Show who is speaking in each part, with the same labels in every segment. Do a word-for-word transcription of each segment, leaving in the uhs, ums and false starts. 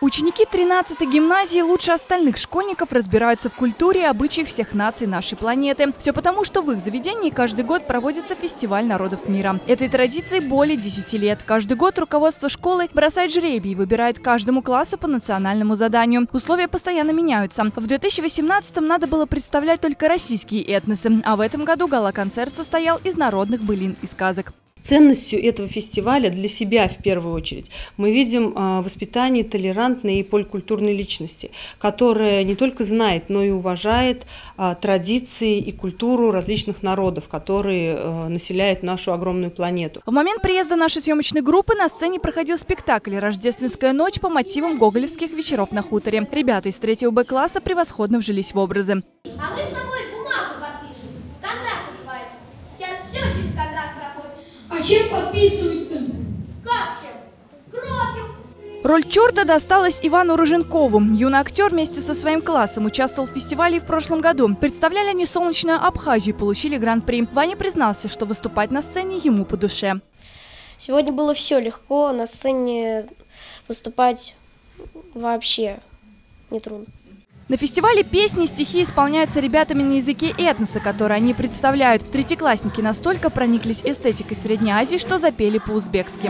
Speaker 1: Ученики тринадцатой гимназии лучше остальных школьников разбираются в культуре и обычаях всех наций нашей планеты. Все потому, что в их заведении каждый год проводится фестиваль народов мира. Этой традиции более десяти лет. Каждый год руководство школы бросает жребий и выбирает каждому классу по национальному заданию. Условия постоянно меняются. В две тысячи восемнадцатом надо было представлять только российские этносы, а в этом году гала-концерт состоял из народных былин и сказок.
Speaker 2: Ценностью этого фестиваля для себя в первую очередь мы видим воспитание толерантной и поликультурной личности, которая не только знает, но и уважает традиции и культуру различных народов, которые населяют нашу огромную планету.
Speaker 1: В момент приезда нашей съемочной группы на сцене проходил спектакль «Рождественская ночь» по мотивам гоголевских вечеров на хуторе. Ребята из третьего Б класса превосходно вжились в образы.
Speaker 3: А мы с тобой бумагу подпишем. Контракт называется. Сейчас все через контракт проходит.
Speaker 4: А чем подписывать-то?
Speaker 3: Как чем? Кровью.
Speaker 1: Роль черта досталась Ивану Рыженкову. Юный актер вместе со своим классом участвовал в фестивале и в прошлом году. Представляли они солнечную Абхазию и получили гран-при. Ваня признался, что выступать на сцене ему по душе.
Speaker 5: Сегодня было все легко, на сцене выступать вообще нетрудно.
Speaker 1: На фестивале песни и стихи исполняются ребятами на языке этноса, который они представляют. Третьеклассники настолько прониклись эстетикой Средней Азии, что запели по-узбекски.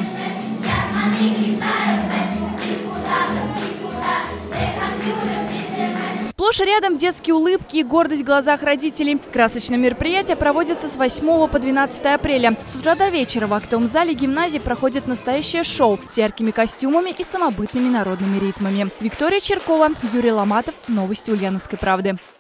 Speaker 1: Сплошь и рядом детские улыбки и гордость в глазах родителей. Красочное мероприятие проводится с восьмого по двенадцатое апреля. С утра до вечера в актовом зале гимназии проходит настоящее шоу с яркими костюмами и самобытными народными ритмами. Виктория Черкова, Юрий Ломатов. Новости Ульяновской правды.